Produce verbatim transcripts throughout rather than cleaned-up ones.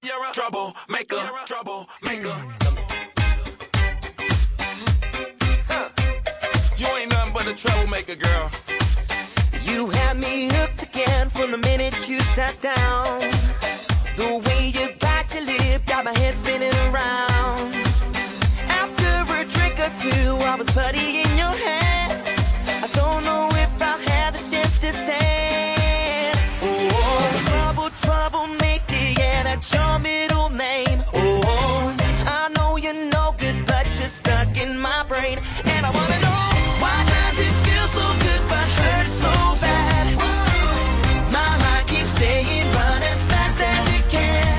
You're a troublemaker, troublemaker. Huh. You ain't nothing but a troublemaker, girl. You had me hooked again from the minute you sat down. The way you bite your lip got my head spinning around. After a drink or two, I was putty in your hands. I don't know if I'll have the strength to stand. Oh, trouble, troublemaker, yeah, that's your middle name. Oh, I know you're no good, but you're stuck in my brain. And I wanna know, why does it feel so good but hurt so bad? My mind keeps saying run as fast as you can.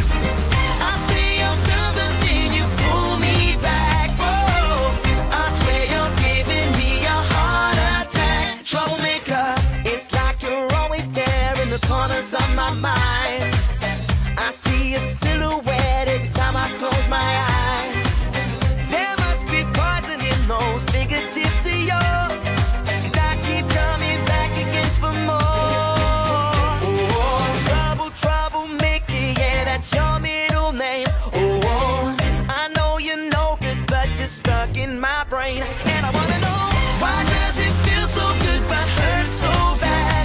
I say I'm done, but then you pull me back. Whoa, I swear you're giving me a heart attack. Troublemaker, it's like you're always there in the corners of my mind. I see a silhouette every time I close my eyes. There must be poison in those fingertips of yours, 'cause I keep coming back again for more. Oh, trouble, troublemaker, yeah, that's your middle name. Oh, I know you're no good, but you're stuck in my brain. And I wanna know, why does it feel so good but hurt so bad?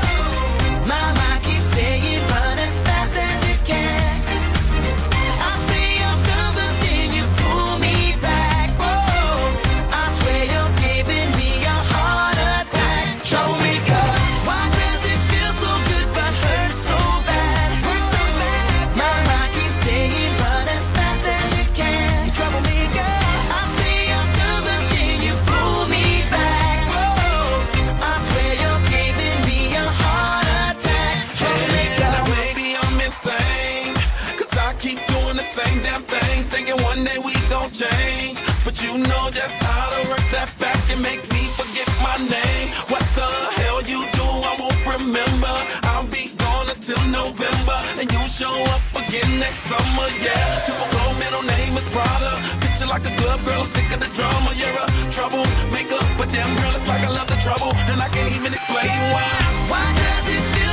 My mind keeps saying run as fast as you can. I say I'm done, but then you pull me back. Whoa, I swear you're giving me a heart attack. Troublemaker, why does it feel so good but hurt so bad? My mind keeps saying run as fast as you can. Troublemaker, I say I'm done, but then you pull me back. Whoa, I swear you're giving me a heart attack. Troublemaker. Now maybe I'm insane, 'cause I keep doing the same damn thing, thinking one day we gon' change. But you know just how to work that back and make me forget my name. What the hell you do, I won't remember. I'll be gone until November, and you show up again next summer, yeah. Typical middle name is Prada. Picture like a glove, girl, I'm sick of the drama. You're a troublemaker, but damn girl, it's like I love the trouble, and I can't even explain why. Why does it feel